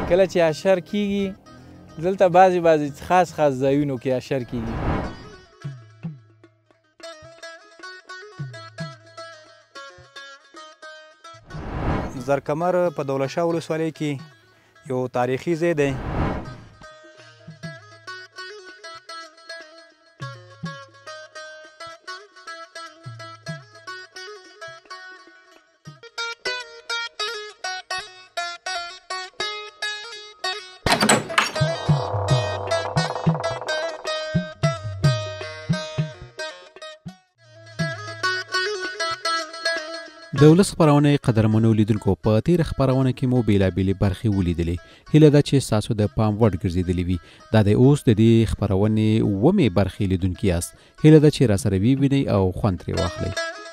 کله چې اشر کیږي دلته بعضې خاص ځایونو کې اشر کیږي. زرکمر په دولت شاه ولسوالۍ کې یو تاریخي ځای دی. د ولس خپرونې قدرمنو لیدونکو په تېره خپرونه کې مو بېلابېلې برخې ولیدلې. هیله ده چې ستاسو د پام وړ ګرځېدلې وي. دا دی اوس د دې خپرونې اوومې برخې لیدونکي یاست. هیله ده چې راسره ووینئ او خوند ترې واخلئ.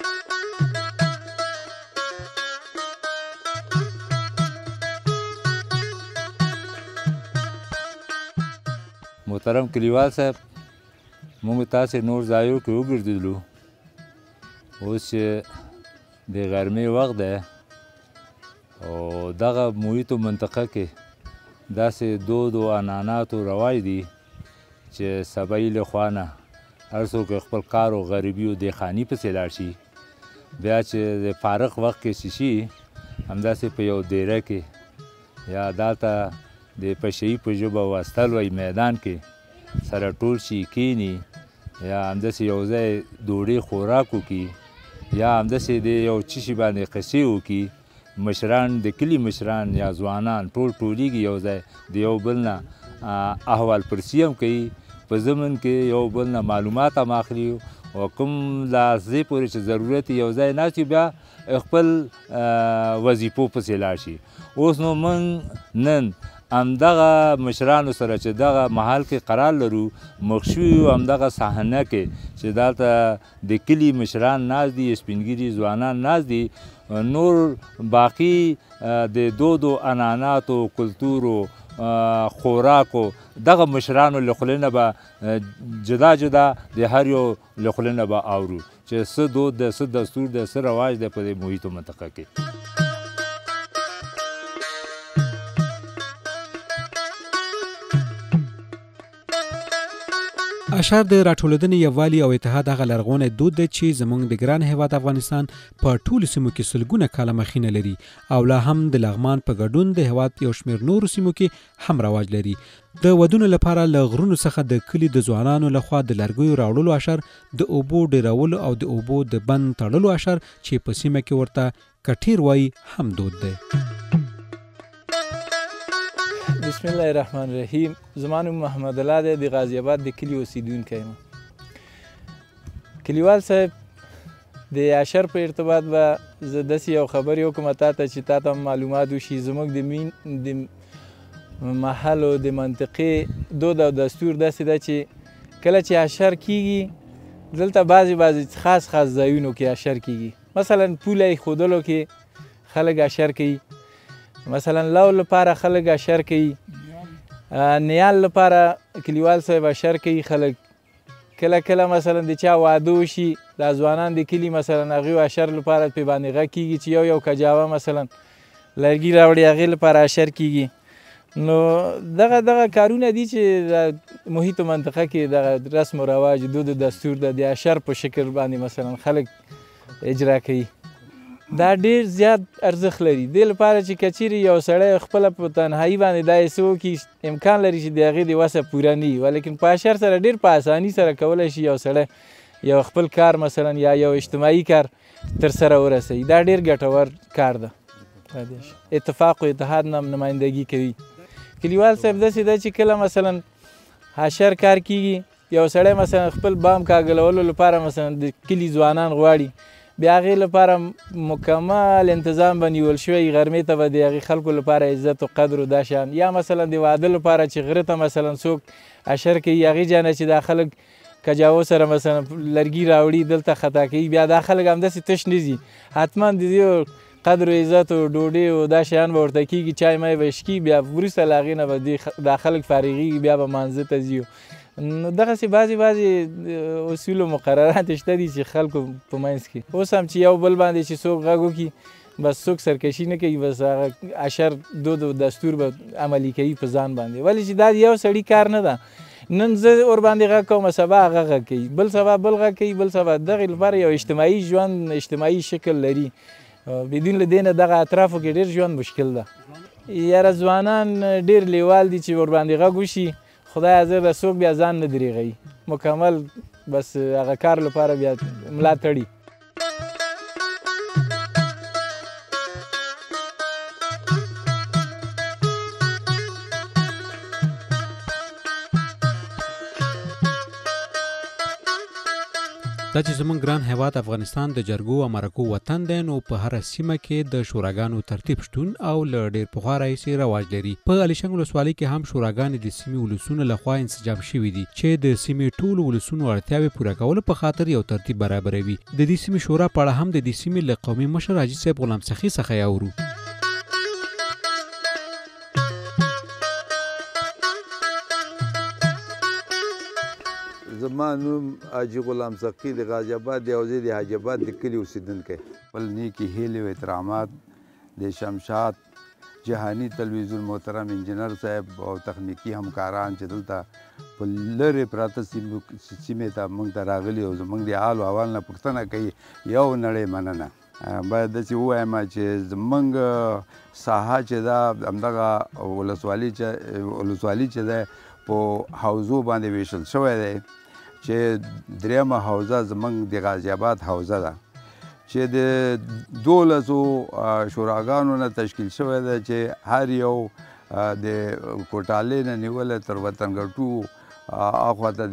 محترم کلیوال صاحب، موږ تاسې نور ځایو کې وګرځېدلو. اوس چې د غرمې وخت دی او دغه محیطو منطقه کې داسې دود و عنعناتو رواج دي چې سبایي له خوا نه هر څوک خپل کار او غریبي او دېخاني پسې لاړ شي. بیا چې د فارغ وخت کې څه شي همداسې په یو دیره کې یا دلته د پشهیي په ژبه وستل وایي میدان کې سره ټول شي کیني یا همداسې یو ځای ډوډۍ خوراک وکړي یا همداسې د یو څه شي باندې قصې وکړي. مشران د کلي مشران یا ځوانان ټول ټولېږي یو ځای د یو بل نه احوال پرسي هم کوي. په ضمن کې یو بل نه معلومات هم اخلي او کوم لحظې پورې چې ضرورت یو ځای ناست وي بیا خپل وظیفو پسې لاړ شي. اوس نو موږ نن همدغه مشرانو سره چې دغه محل کې قرار لرو مخ شوي یو همدغه صحنه کې چې دلته د کلي مشران ناست دي، سپینګیري ځوانان ناست دي. نور باقي د دود و عنعناتو کلتورو خوراکو دغه مشرانو له خولې نه به جدا جدا د هر یو له خولې نه به اورو چې څه دود دی، څه دستور دی، څه رواج دی په دې محیطو منطقه کې. اشر د راټولېدنې یووالي او اتحاد هغه لرغونی دود دی چې زموږ د ګران هیواد افغانستان په ټولو سیمو کې سلګونه کاله مخینه لري او لا هم د لغمان په ګډون د هیواد یو شمېر نورو سیمو کې هم رواج لري. د ودونو لپاره له غرونو څخه د کلي د ځوانانو لخوا د لرګیو راوړلو اشر، د اوبو ډیرولو او د اوبو د بند تړلو اشر چې په سیمه کې ورته کټیر وایي هم دود دی. بسم الله الرحمن الرحیم. زما نوم محمد الله دی، د غازي آباد د کلي اوسیدونکی یم. کلیوال صاحب، د اشر په ارتباط به زه داسې یو خبرې وکړم تا ته چې تا ته معلومات وشي. زموږ د محل او د منطقې دود او دستور داسې ده چې کله چې اشر کیږي دلته بعضې خاص ځایونو کې اشر کیږي. مثلا پوله ایښودلو کې خلک اشر کوي، مثلا لو لپاره خلک اشر کوي، نیال لپاره کلیوال صاحب اشر کوي خلک. کله کله مثلا د چا واده وشي دا ځوانان د کلي مثلا هغوی اشر لپاره پې باندې غږ کېږي چې یو کجاوه مثلا لرګي راوړي هغې لپاره اشر کېږي. نو دغه کارونه دي چې د محیطو منطقه کې دغه رسم و رواج دود و دستور د اشر په شکل باندې مثلا خلک اجرا کوي. دا ډېر زیات ارزښت لري دې لپاره چې که چیرې یو سړی خپله په تنهایي باندې دا څه وکړي امکان لري چې د هغې د وسه پوره نه وي، ولیکن په اشر سره ډېر په اساني سره کولی شي یو سړی یو خپل کار مثلا یا یو اجتماعي کار ترسره ورسوي. دا ډېر ګټور کار ده. اتفاق و اتحاد نه نمایندګي کوي. کلیوال صاحب داسې ده چې کله مثلا اشر کار کیږي یو سړی مثلا خپل بام کاږلولو لپاره مثلا د کلي ځوانان غواړي، بیا هغې لپاره مکمل انتظام به نیول شوی، غرمې ته به د هغې خلکو لپاره عزت و قدر و دا شیان، یا مثلا د واده لپاره چې غره ته مثلا څوک اشر کوي هغې جانه چې دا خلک کجاوو سره مثلا لرګي راوړي دلته خطا کوي، بیا دا خلک همداسې تش نه ځي، حتما د دې قدر و عزت و ډوډۍ و دا شیان به ورته کېږي، چای مای به شکي، بیا وروسته له هغې نه به دا خلک فارغېږي، بیا به مانځه ته ځي. نو دغسې بعضې اصول و مقررات شته دي چې خلکو په منځ کې اوس هم چې یو بل باندې چې څوک غږ وکړي بس څوک سرکشي نه کوي، بس هغه اشر دود او دستور به عملي کوي په ځان باندې. ولې چې دا یو سړي کار نه ده. نن زه ورباندې غږ کوم، سبا هغه غږ کوي، بل سبا بل غږ کوي، بل سبا دغې لپاره یو اجتماعي ژوند اجتماعي شکل لري. بدون له دې نه دغه اطرافو کې ډېر ژوند مشکل ده. یاره ځوانان ډېر لیوال دي چې ورباندې غږ وشي، خدای حاضر ده څوک بیا ځان نه درېږي، مکمل بس هغه کار لپاره بیا ملا تړي. دا چې زموږ ګران هیواد افغانستان د جرګو او مرکو وطن دی، نو په هره سیمه کې د شوراګانو ترتیب شتون او له ډېر پخوا راهیسې رواج لري. په الیشنګ ولسوالۍ کې هم شوراګانې د سیمې ولسونو لخوا انسجام شوي دي چې د سیمې ټولو ولسونو اړتیاوې پوره کولو په خاطر یو ترتیب برابروي. د دې سیمې شورا په اړه هم د دې سیمې له قومي مشر حاجي صاحب غلام سخي څخه یې اورو. زما نوم حاجي غلام سخي د غازي آباد د حوزې د حاجي آباد د کلي اوسېدونکی. خپل نیکې هیلې او احترامات د شمشاد جهاني تلویزیون محترم انجینر صاحب او تخنیکي همکاران چې دلته په لرې پراته سیمې ته موږ ته راغلي او زموږ د حال و احوال نه پوښتنه کوي، یو نړۍ مننه. باید داسې ووایم چې زموږ ساحه چې ده همدغه ولسوالي چې ده په حوزو باندې ویشل شوی دی، چې درېیمه حوزه زموږ د غازي آباد حوزه ده چې د 12 شوراګانو نه تشکیل شوی ده، چې هر یو د کوټالۍ نه نیولې تر وطن ګټو اخواته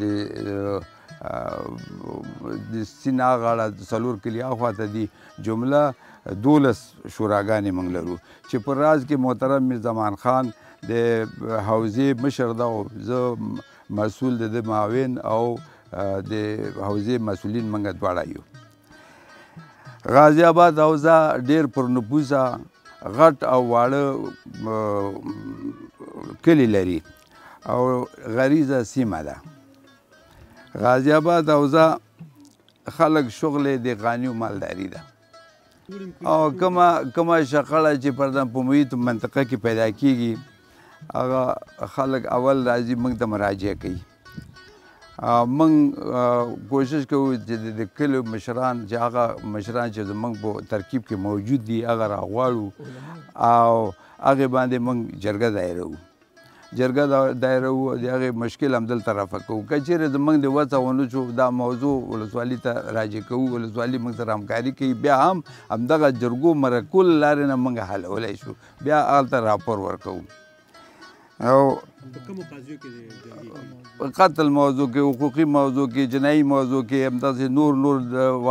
د سیند غاړه 4 کلي اخواته دي، جمله 12 شوراګانې موږ لرو چې په راز کې محترم میر زمان خان د حوزې مشر ده او زه مسؤول د معاون او د حوزې مسؤلین موږ دواړه یو. غازي آباد حوزه ډېر پرنفوسه غټ او واړه کلي لري او غریزه سیمه ده. غازي آباد حوزه خلک شغل د غانیو مالداري ده او کومه شخړه چې پردم په محیط منطقه کې پیدا کیږي، هغه خلک اول راځي موږ ته مراجعه کوي. موږ کوشش کوو چې د کلیو مشران چې هغه مشران چې زموږ په ترکیب کې موجود دي هغه راغواړو او هغې باندې موږ جرګه دایروو او د هغې مشکل همدلته رفع کوو. که چیرې زموږ د وڅه ونه شو دا موضوع ولسوالي ته راجع کوو، ولسوالي موږ سره همکاري کوي، بیا هم همدغه جرګو مرکو له لارې نه موږ حلولی شو، بیا هلته راپور ورکوو. او قتل موضوع کې، حقوقي موضوع کې، جنایي موضوع کې، همداسې نور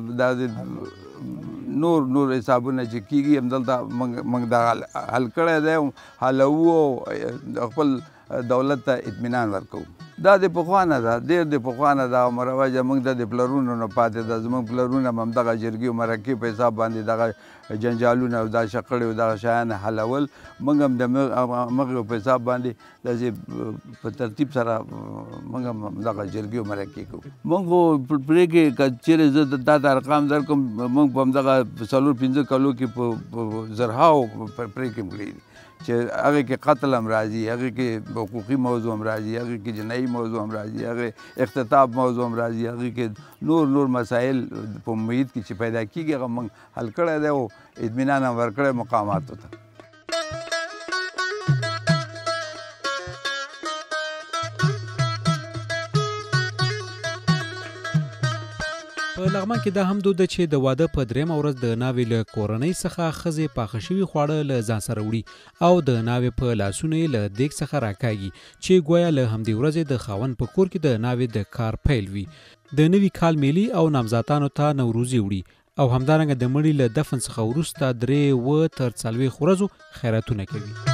واړه نور حسابونه چې کېږي همدلته موږ دا حل کړی دی، حلوو او خپل دولت ته اطمینان ورکوو. دا د پخوانه ده، ډېر د پخوانه ده او مروجه موږ ته د پلرونو نه پاتې ده. زموږ پلرونه هم همدغه جرګې او مرکې په حساب باندې دغه جنجالونه او دا شخړې او دغه شیان حلول. موږ هم د همغې په حساب باندې داسې په ترتیب سره موږ هم همدغه جرګې او مرکې کوو. موږ خو پرېږدې که چیرې زه دا ته ارقام درکړم، موږ په همدغه 4-5 کلو کې په زرهاو پرېکړې کړي دي چې هغې کې قتل هم راځي، هغې کې حقوقي موضوع هم راځي، هغې کې جنایي موضوع هم راځي، هغې اختطاف موضوع هم راځي، هغې کې نور مسایل په محیط کې چې پیدا کېږي هغه موږ حل کړی دی او اطمینان هم ورکړی مقاماتو ته. په لغمان کې دا هم دود ده چې د واده په 3مه ورځ د ناوې له کورنۍ څخه ښځې پاخه شوي خواړه له ځان سره وړي او د ناوې په لاسونو یې له دیګ څخه راکاږي چې گویا له همدې ورځې د خاوند په کور کې د ناوې د کار پیل وي. د نوي کال میلي او نامزادانو ته نوروزي وړي او همدارنګه د مړي له دفن څخه وروسته 3 تر 40 ورځو خیراتونه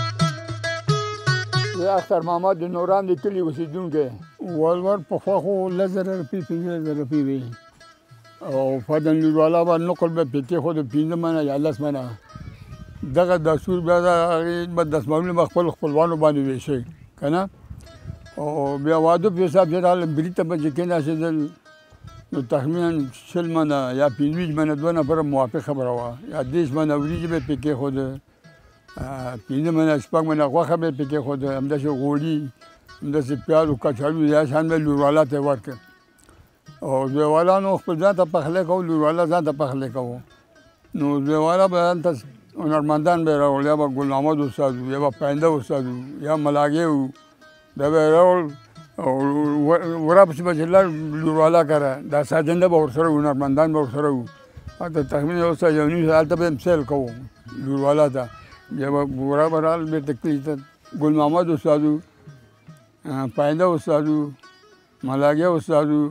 کوي. زه اختر محمد د نوران د کلي اوسېدونکی. ولور پخوا خو 10,000 روپۍ 15,000 روپۍ وي او فدن نوروالا باندې نقل به پیتې خو د 15 منه یا 10 منه دغه دستور بیا د هغې به دستمالونه به خپلوانو باندې ویشئ که نه. او بیا واده په حساب چې راغلم بري ته به چې کېناستېدل نو تخمینا 40 منه یا 25 منه 2 نفره موافق خبره وه یا 10 منه وریجې به پې کېښوده 15 منه 6 منه غوښه به پې کېښوده همداسې غوړي همداسې پیاز او کچالو دا شیان به لوروالا ته یې ورکړل او زویوالانو خپل ځان ته پخلی کوو لوروالا ځان ته پخلی کوو نو زویوالا به ځان ته هنرمندان به یې راوړل یا به ګل محمد استاد یا به پاینده استاد یا ملاګې وو دا به یې راوړل او ورپسې به چې لر لوروالا کره دا ساجنده به ورسره وو هنرمندان به ورسره وو هلته تخمین یو ساعت یو نیم ساعت هلته به سیل کوو لوروالا ته بیا به ورا به رال بېرته کلي ته ګل محمد استاد وو پاینده استاد وو ملاګې استاد وو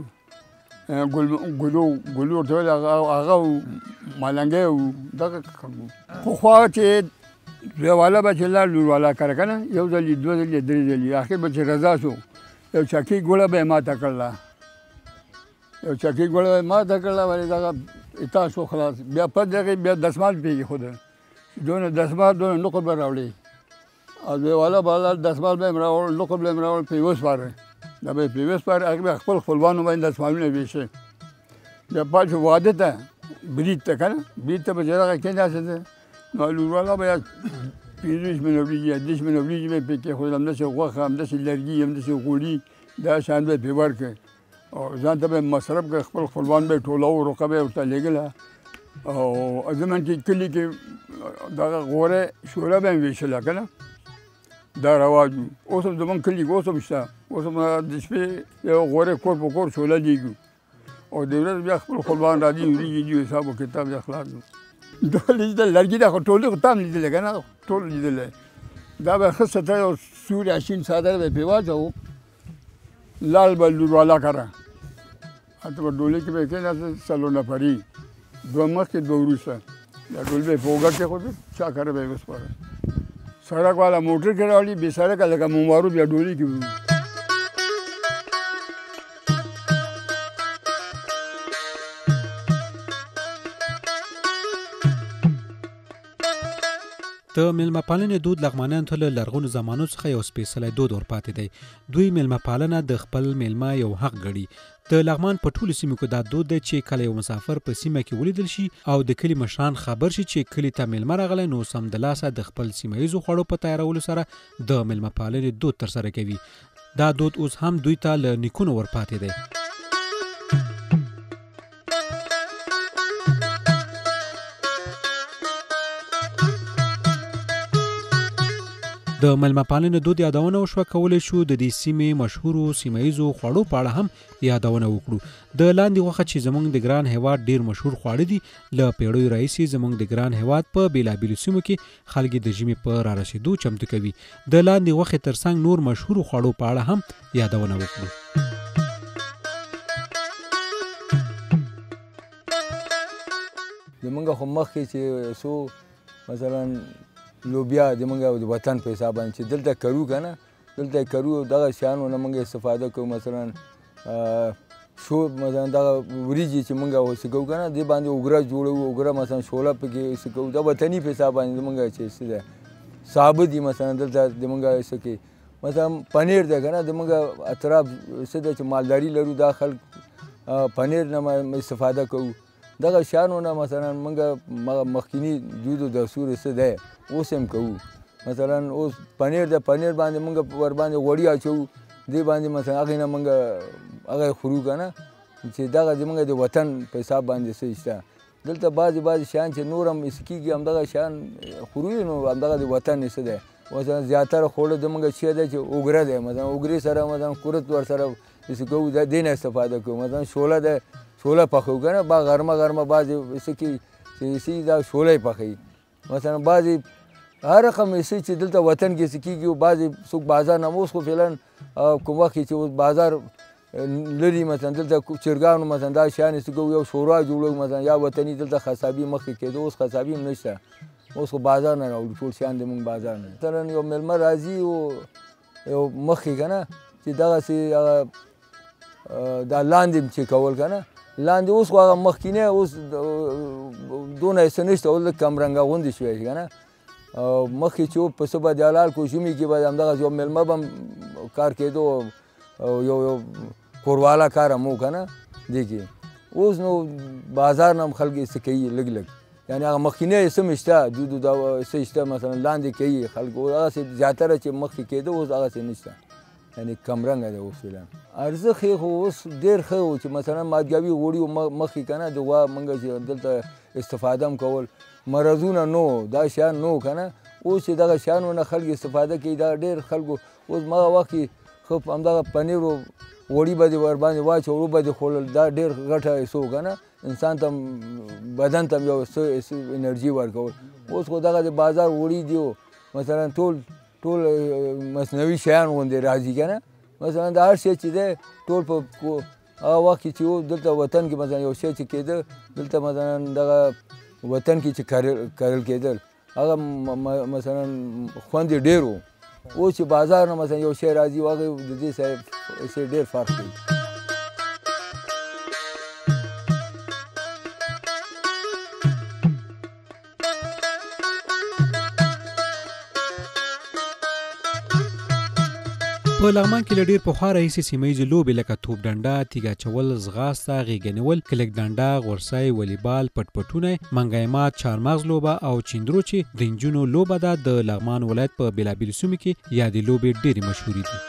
ګلو ورته ویل هغه وو ملنګی وو دغه پخوا چې زویوالا به چې لاړ لوروالا کره که نه یو ځلي 2 ځلي 3 ځلي اخر به چې رضا شو یو چکۍ ګوړه به یې ماته کړله یو چکۍ ګوړه به یې ماته کړله ولې دغه اتا شو خلاص بیا په دغې بیا دسمال پرې کېښوده دونه دسمال دونه نقل به راوړې او زویوالا به دسمال به یې راوړل نقل به یې راوړل پرې وسپاره دا به یې پرې وسپاره هغه به خپل خپلوانو باندې دسمالونه ویشي بیا پات شو واده ته برید ته که نه برید ته به چې دغه کېناستې نو لوروالا به 15 منه وریجې یا 10 منه وریجې به یې پرې کېښودل همداسې غوښه همداسې لرګي همداسې غوړي دا شیان به یې پرې ورکړې او ځان ته به یې مصرف کړه خپل خپلوان به یې ټولوو روقه به یې ورته لېږله او زموږ کې کلي کې دغه غوره شوله به یې ویشله که نه دا رواج وو اوس هم زموږ کلي کې اوس هم شته اوس هم د شپې یو غورې کور په کور شوله لیږو او د ورځې بیا خپل خپلوان راځي وریجې دي حساب و کتاب بیا خلاص وو دا لیدل لرګي دا خو ټول خو تام لیدلی که نه ټول لیدلی دا به ښه ستری او سوري اشین څادر به یې پرې واچوو لاړ به لوروالا کره هلته به ډولۍ کې به یې کېناسته 4 نفري 2 مخکې 2 وروسته دا ډولۍ به یې په اوږه کېښوده چا کره به یې وسپاره سړک والا موټر کې راوړي بې سړکه لکه مومارو بیا ډولۍ کې وو د میلمه پالنې دود لغمانیانو ته له لرغونو زمانو څخه یو سپېڅلی دود ورپاتې دی. دوی میلمه پالنه د خپل میلمه یو حق ګڼي. د لغمان په ټولو سیمو کې دا دود دی چې کله یو مسافر په سیمه کې ولیدل شي او د کلي مشران خبر شي چې کلي ته میلمه راغلی نو سمدلاسه د خپل سیمه ییزو خوړو په تیارولو سره د میلمه پالنې دود ترسره کوي. دا دود اوس هم دوی ته له نیکونو ورپاتې دی. د میلمه پالنې دود یادونه وشوه. کولی شو د دې سیمې مشهورو سیمه ییزو خوړو په اړه هم یادونه وکړو. د لاندې غوښه چې زموږ د ګران هیواد ډیر مشهور خواړه دي، له پیړیو راهیسې زموږ د ګران هیواد په بیلابیلو سیمو کې خلک د ژمي په رارسېدو چمتو کوي. د لاندې غوښې ترڅنګ نور مشهورو خوړو په اړه هم یادونه وکړو. زمونږ خو مخکې چې څو مثلا لوبیا زمونږ د وطن په حساب باندې چې دلته کرو که نه، دلته کرو دغه شیانو نه موږ استفاده کوو. مثلا شو مثلا دغه وریجې چې موږ څه کوو که نه، دې باندې اوګره جوړوو، اوګره مثلا شوله پکې څه کوو. دا وطني په حساب باندې زمونږ چې څه دی ثابت دي. مثلا دلته زمونږ څه کې مثلا پنیر دی که نه، زمونږ اطراف څه دی چې مالداري لرو، دا خلک پنیر نه استفاده کوو. دغه شیانو نه مثلا موږ مخکیني دود و دستور څه دی اوس هم کوو. مثلا اوس پنیر د پنیر باندې موږ ورباندې غوړي اچوو، دې باندې مثلا هغې نه موږ هغه خورو که نه، چې دغه زموږ د وطن په حساب باندې څه شته. دلته بعضې شیان چې نور هم څه کېږي همدغه شیان خورو، نو همدغه د وطن څه دی. مثلا زیاتره خوړه زموږ چې دی چې اوګره دی، مثلا اوګرې سره مثلا قورت ورسره څه کوو، دې نه استفاده کوو. مثلا شوله دی، شوله پخوو که نه، با غرمه بعضې څه کې چې دا شوله یې پخوي. مثلا بعضې هر رقم څه چې دلته وطن کې څه کېږي، بعضې څوک بازار نه اوس خو فعلا کوم وخت چې اوس بازار لري، مثلا دلته چرګانو مثلا دا شیان څه کوو، یو شورا جوړوو مثلا، یا وطني دلته خصابي مخکې کېدو، اوس خصابي هم نشته، اوس خو بازار نه راوړو ټول شیان زموږ بازار نه. مثلا یو میلمه راځي یو مخکې که نه چې دغسې دا لاندې چې کول که نه، لاندې اوس خو هغه مخکینی اوس دونه څه نشته، اوس لږ کمرنګه غوندې شوی که نه. مخکې چې پسه به د حلال کو، ژمي کې به همدغسې یو میلمه به هم کار کېدو، یو کورواله کار هم و که نه دې کې. اوس نو بازار نه هم خلک څه کوي لږ لږ یعنې هغه مخکینی سم شته دود دا څه شته مثلا لاندې کوي خلک هغسې زیاتره چې مخکې کېده اوس هغسې نشته یعنې کمرنګه دی اوس فعلا ارزښت یې خو اوس ډېر ښه و چې مثلا مادیاوي غوړي مخکې که نه د غوا موږ چې دلته استفاده هم کول مرضونه نو دا شیان نو که نه اوس چې دغه شیانو نه خلک استفاده کوي دا ډېر خلکو اوس مغه وخت کې ښه همدغه پنیر و غوړي به دې ورباندې واچولو به دې خوړل دا ډېر ګټه څه که نه انسان ته بدن ته یو څه انرژي ورکول اوس خو دغه د بازار غوړي دي مثلا ټول مصنوعي شیان غوندې راځي که نه مثلا د هر شی چې دی ټول په هغه وخت کې چې و دلته وطن کې مثلا یو شی چې کېده دلته مثلا دغه وطن کې چې کرل کېدل هغه مثلا خوند یې ډېر و اوس چې بازار نه مثلا یو شی راځي هغه د دې سره ډېر فرق دی په لغمان کې له ډېر پخوا راهیسې سیمه ییزې لوبې لکه توپ ډنډه، تیږه اچول، ځغاسته، غېږه نیول، کلک ډنډه، غورسی، والیبال، پټپټونی، منګی مات، چارمغز لوبه او چیندرو چې د نجونو لوبه ده د لغمان ولایت په بېلابېلو سیمو کې یادې لوبې ډېرې مشهورې دي.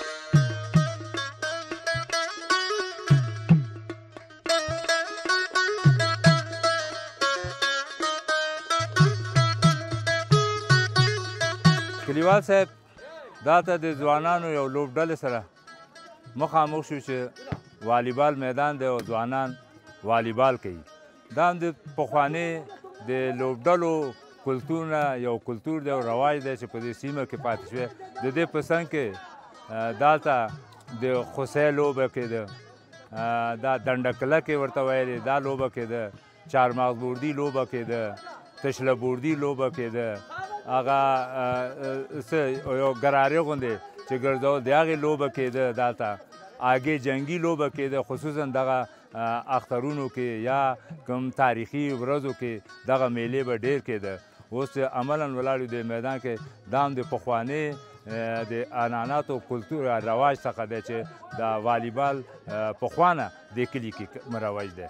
کلیوال صاحب دا ته د ځوانانو یو لوبډلې سره مخامخ شو چې والیبال میدان دی او ځوانان والیبال کوي. دا هم د پخواني د لوبډلو کلتور نه یو کلتور دی او رواج دی چې په دې سیمه کې پاتې شوی. د دې په څنګ کې دلته د خوسی لوبه کېده، دا ډنډه کلکې ورته ویلې، دا لوبه کېده، چارمغز بوردي لوبه کېده، تشله بوردي لوبه کېده، هغه څه یو ګرارې غوندې چې ګرځول د هغې لوبه کېده دلته، هګۍ جنګي لوبه کېده، خصوصا دغه اخترونو کې یا کوم تاریخي ورځو کې دغه میلې به ډېر کېده. اوس چې عملا ولاړ د میدان کې دا هم د پخواني د عنعناتو کلتور رواج څخه دی چې د والیبال پخوانه دې کلي کې مروج دی.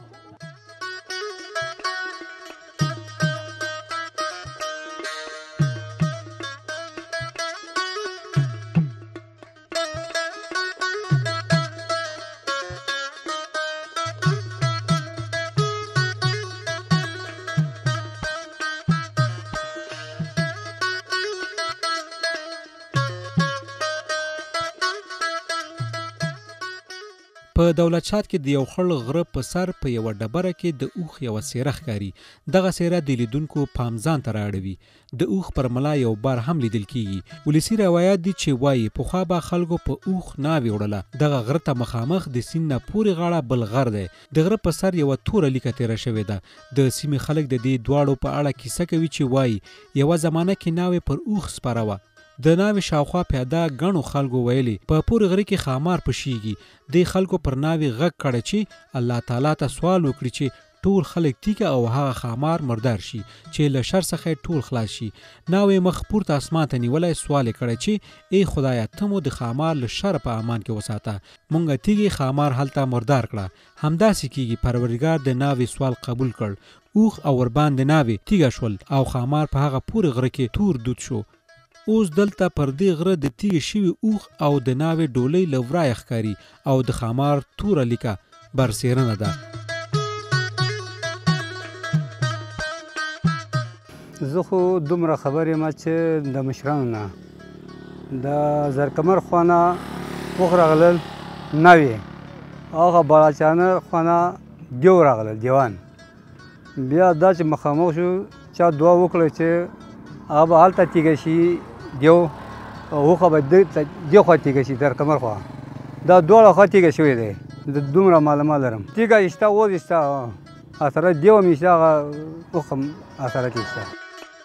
په دولت شاد کې د یو خړ غره په سر په یوه ډبره کې د اوښ یوه څیره ښکاري. دغه څیره د لیدونکو پام ځان ته رااړوي. د اوښ پر ملا یو بار هم لیدل کیږي. ولسي روایات دي چې وایي پخوا به خلکو په اوښ ناوې وړله. دغه غره ته مخامخ د سیند نه پورې غاړه بل غر دی. د غره په سر یوه توره لیکه تیره شوې ده. د سیمې خلک د دې دواړو په اړه کیسه کوي چې وایي یوه زمانه کې ناوې پر اوښ سپاره وه. د ناوې شاوخوا پیاده ګڼو خلکو ویلي په پورې غره کې ښامار پشیږي. دې خلکو پر ناوې غږ کړی چې الله تعالی ته سوال وکړي چې ټول خلک تیږه او هغه ښامار مردار شي چې له شر څخه ټول خلاص شي. ناوې مخ پورته اسمان ته نیولی سوال یې کړی چې ای خدایه ته مو د ښامار له شره په امان کې وساته. مونږه تیږې ښامار هلته مردار کړه. همداسې کیږي پروردګار د ناوې سوال قبول کړ. اوښ او ورباندې ناوې تیږه شول او ښامار په هغه پورې غره کې تور دود شو. اوس دلته پر دې غره د تیږې شوي اوښ او د ناوې ډولۍ له ورایه ښکاري او د ښامار توره لیکه برسېرنه ده. زه خو دومره خبر یم چې د مشرانو نه د زرکمر خوانه اوښ راغلل ناوې، هغه بالاچانه خوانه دیو راغلل دیوان. بیا دا چې مخامخ شو چا دعا وکړه چې هغه به هلته تیږه شي دیو او اوښه به دې خوا تیږه شي زرکمر خوا. دا دواړه خوا تیږه شوې دی. د دومره معلومات لرم. تیږه شته اوس شته اثرات دیو هم شته هغه اوښ هم اثرات یې شته.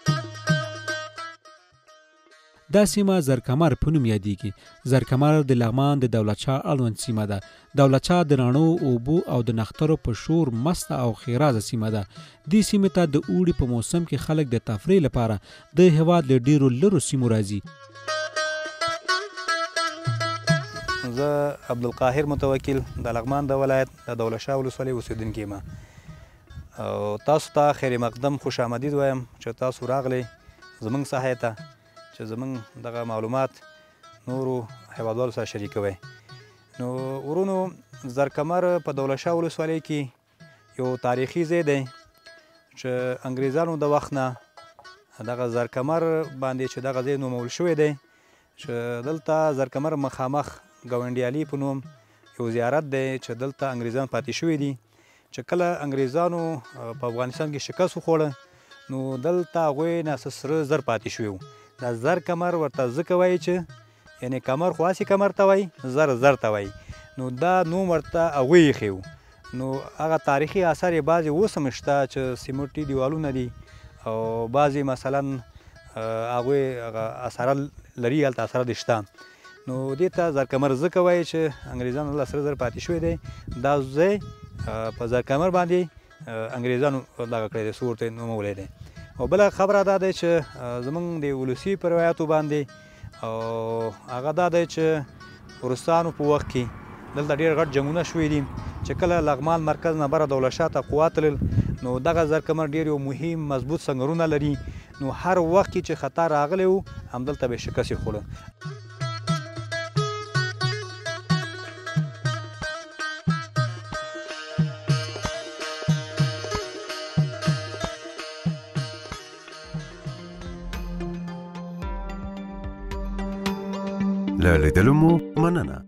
دا سیمه زرکمر په نوم یادیږي. زرکمر د لغمان د دولت شاه اړوند سیمه ده. دولت شاه د رڼو اوبو او د نښترو په شور مسته او ښېرازه سیمه ده. دې سیمې ته د اوړي په موسم کې خلک د تفریح لپاره د هېواد له ډېرو لرو سیمو راځي. زه عبدالقاهر متوکل د لغمان د ولایت د دولت شاه ولسوالۍ اوسېدونکی یم او تاسو ته خیر مقدم خوش آمدید وایم چې تاسو راغلی زموږ ساحې ته چې زموږ دغه معلومات نورو هیوادوالو سره شریکوئ. نو ورونو زرکمر په دولت شاه ولسوالۍ کې یو تاریخي ځای دی چې انګریزانو د وخت نه دغه زرکمر باندې چې دغه ځای نومول شوی دی چې دلته زرکمر مخامخ ګاونډیالي په نوم یو زیارت دی چې دلته انګریزان پاتې شوي دي چې کله انګریزانو په افغانستان کې شکست وخوړه نو دلته هغوی نه سره زر پاتې شوي وو. دا زر کمر ورته ځکه وایي چې یعنې کمر خو هسې کمر ته وایي زر ته وایي نو دا نوم ورته هغوی ایښی وو. نو هغه تاریخي آثار یې بعضې اوس هم شته چې سیمټي دیوالونه دي او بعضې مثلا هغوی هغه اثاره لري هلته اثاره دې شته. نو دې ته زرکمر ځکه وایي چې انګریزانو له سره زر پاتې شوی دی. دا ځای په زرکمر باندې انګریزانو دغه کړی دی څه ورته نومولی دی. او بله خبره دا دی چې زموږ د ولسي په روایاتو باندې او هغه دا دی چې روسانو په وخت کې دلته ډېر غټ جنګونه شوي دي چې کله لغمان مرکز نه بره دولت شاه ته قوات تلل نو دغه زرکمر ډېر یو مهم مضبوط سنګرونه لري نو هر وخت کې چې خطر راغلی و همدلته به یې شکست یې خوړه. له لیدلو مو مننه.